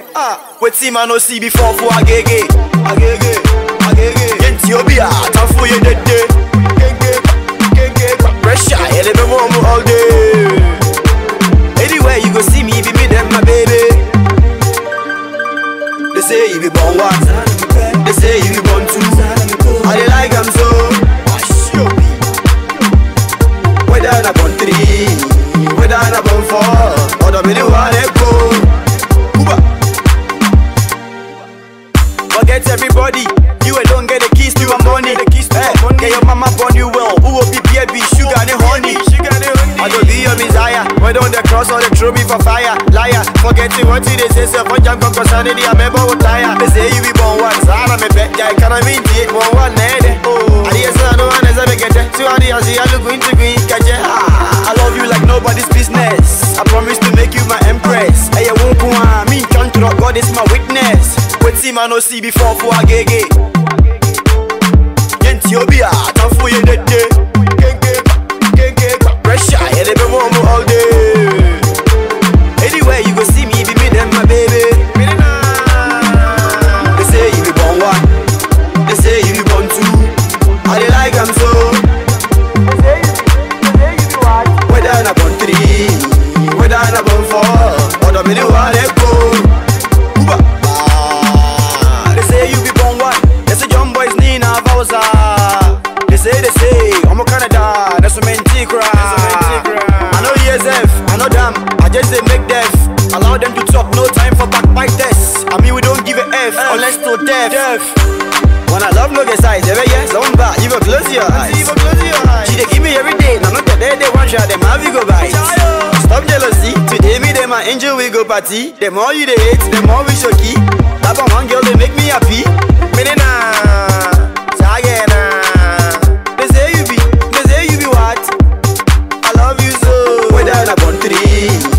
Wait see man no see before for agege. Ethiopia, time for you dead day. Pressure, yeah, they be warm all day. Anywhere you go see me, be me them my baby. They say you be born one, they say you be born two. I dey like them so. Whether I born three, whether I born four, or the middle one they go. Forget everybody, you don't get the keys to your money. Get your mama born you well, who will be baby, sugar and honey. I go be your messiah, whether on the cross or the throw me for fire. Liar, forgetting what you they say, so for jump on concerning I remember what tire. They say you be born one, so I'm a bet, I can't mean it, one lady. I hear so no one has ever get it. So I see I look into green, catch it. I love you like nobody's business. I promise to make you my empress. Hey, I won't come on, me can't drop, God is my witness. Wait see man no see before for agege. Ethiopia, time for you dead day. Pressure, yeah, they be warm all day. Anywhere you go see me, be me them my baby. They say you be born one, they say you be born two. I dey like them so. They say you be what? Whether I born three, whether I born four, or the middle one they go. They say you be born one, they say young boys need a voucher. They say, I'm a Canada, that's a mentee cry. I know ESF, I know them, I just they make deaf. Allow them to talk, no time for backbiters. I mean we don't give a F, unless to death. When I love no get size, every yes, on back, even close your eyes. She they give me every day, now not the day they want shot, them have you go by. Stop jealousy, today me they my angel we go party. The more you they hate, the more we shocky. That one girl they make me happy. They say you be what? I love you so. Whether I born three,